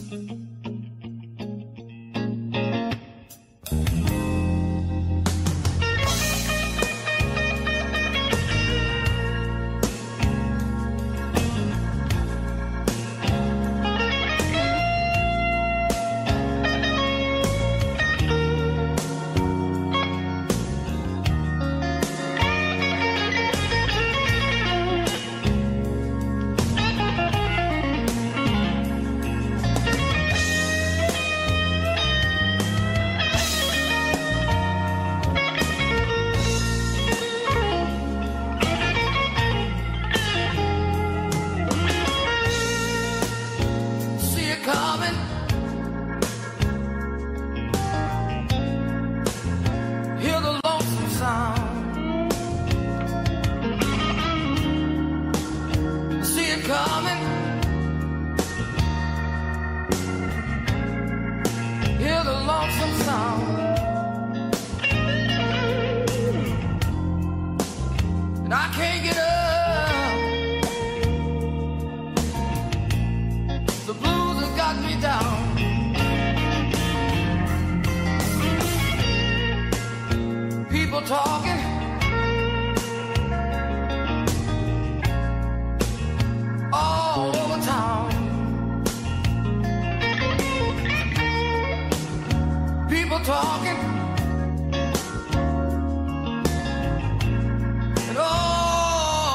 Talking all over town. People talking and all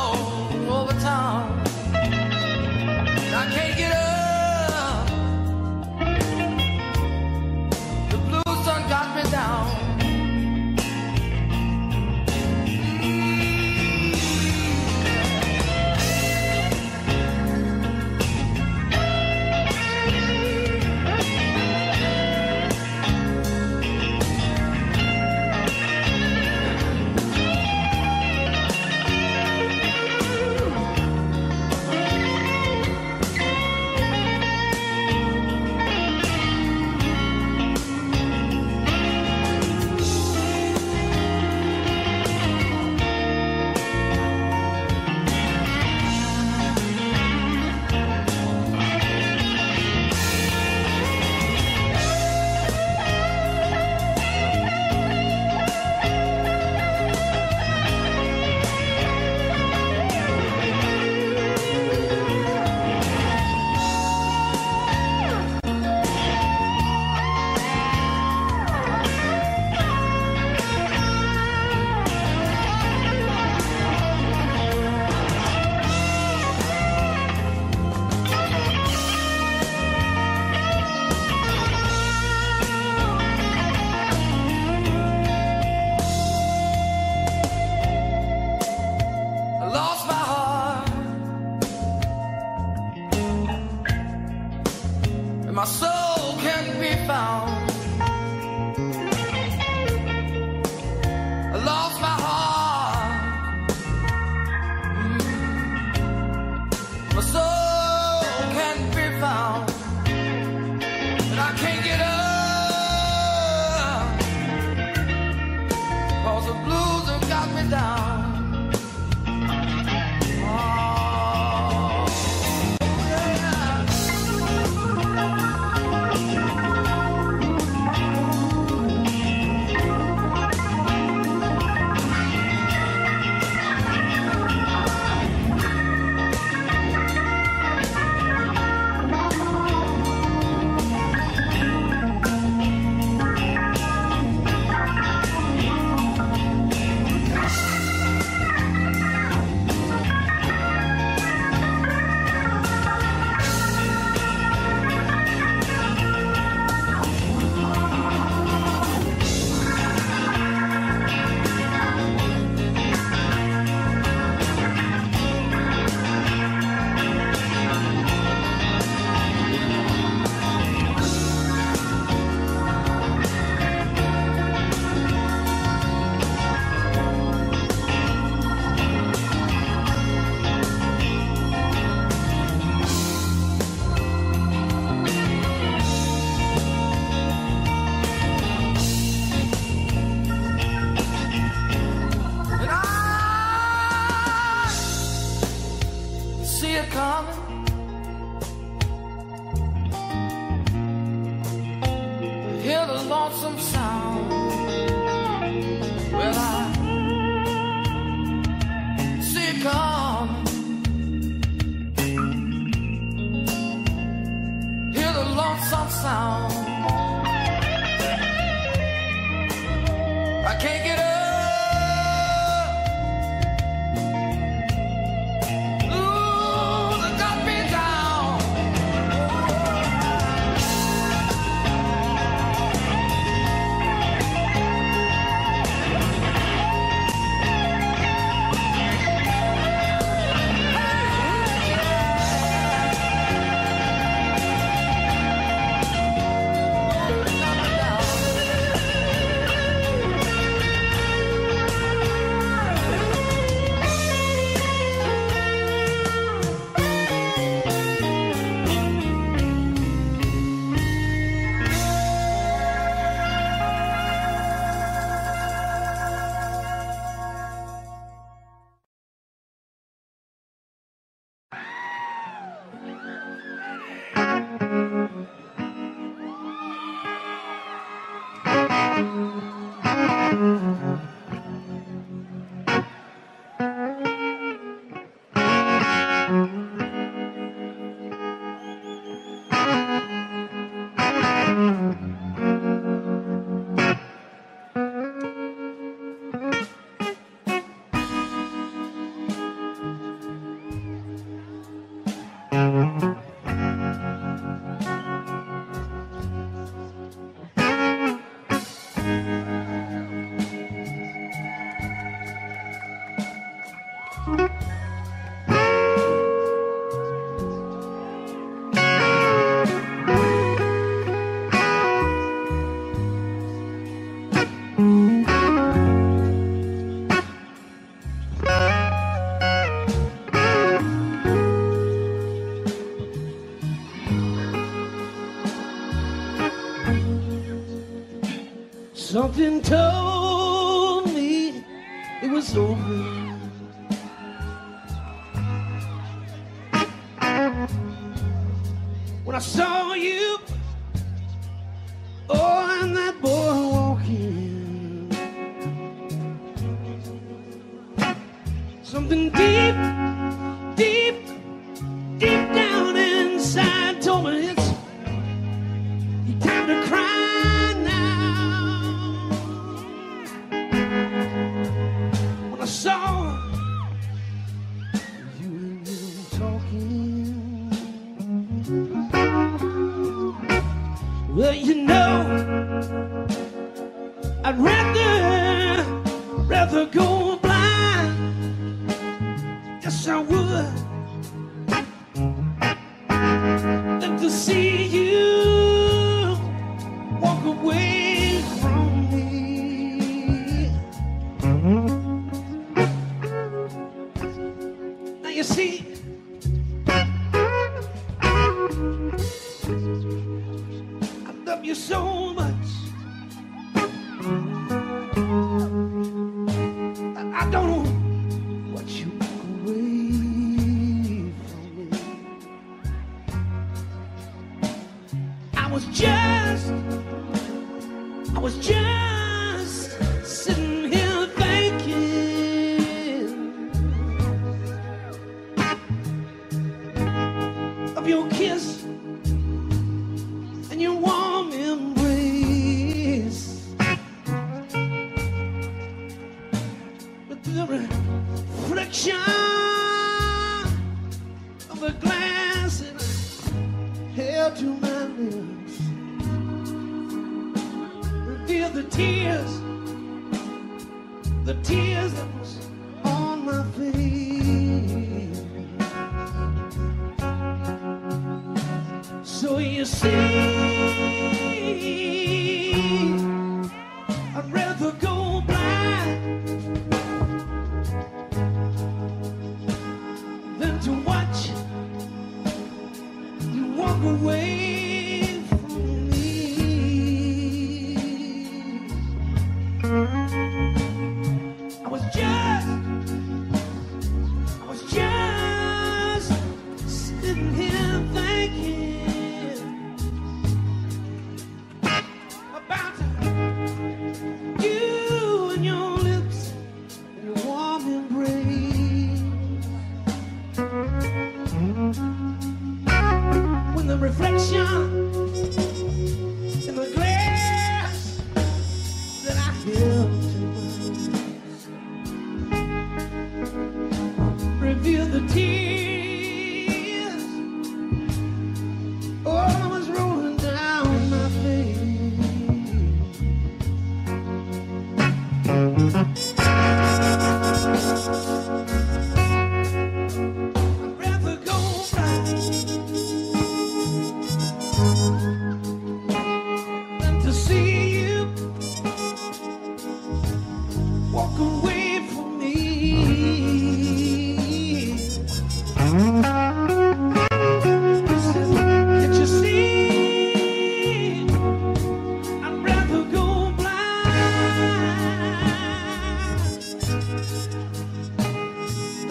lonesome sound. Well, I see it come. Hear the lonesome sound. I can't get up. Something told me it was over. When I saw you, oh, and that boy walking. Something deep, deep, deep down inside told me it's time to cry. I saw you and you talking. Well, you know, I'd rather go blind. Yes, I would, than to see you walk away from me. You see, I love you so much that I don't want you away from me. I was just sitting here thinking of your kiss and your warm embrace, with the reflection of the glass that I held to my lips, revealed the tears that was on my face. So you see, I'd rather go blind than to watch you walk away from me. I was just sitting here thinking about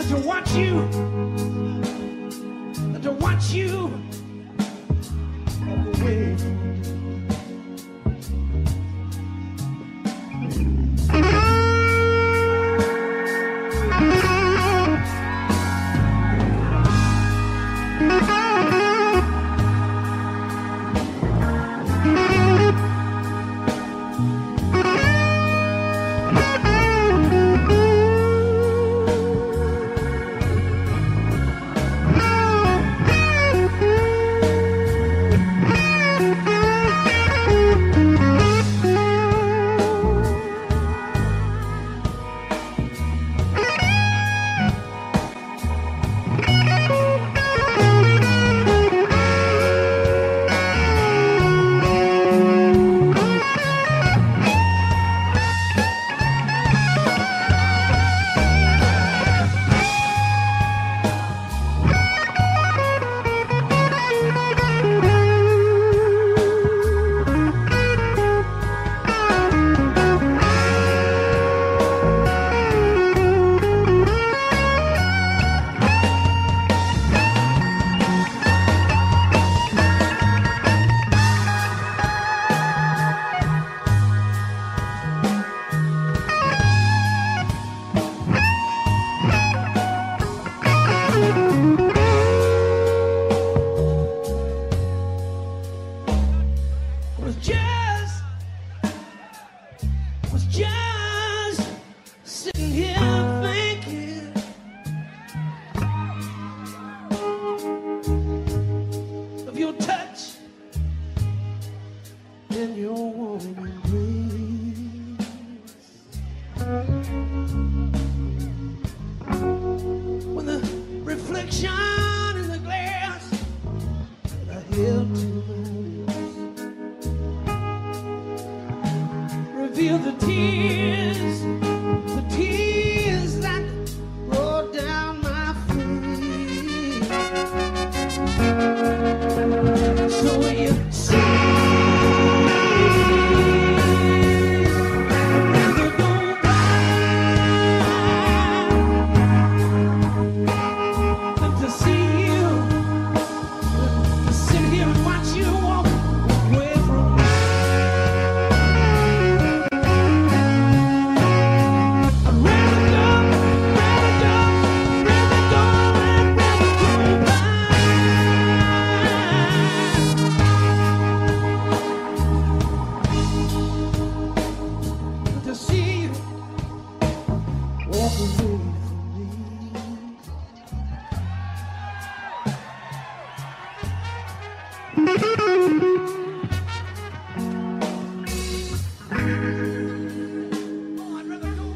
to watch you walk away. Was just sitting here thinking of your touch and your warm embrace. When the reflection in the glass that I held to feel the tears that roll down my face. So you see, I'd rather go blind than to see you, to sit here and watch you walk away from me. To see you walk away from me. Oh, I'd rather go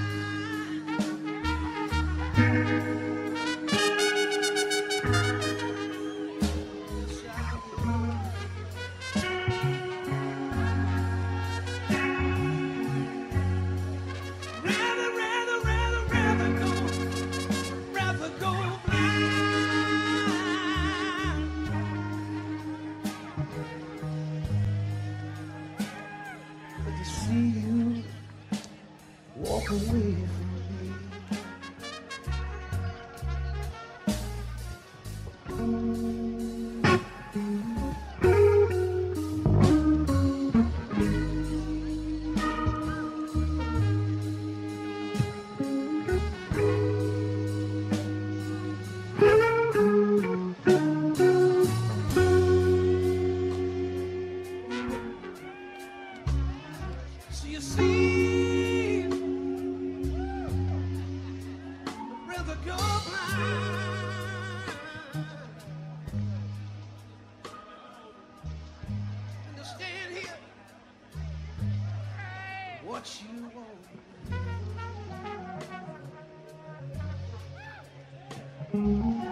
rather go blind. But to see you walk away from me. So you see, I'd rather go blind than to stand here, watch you walk.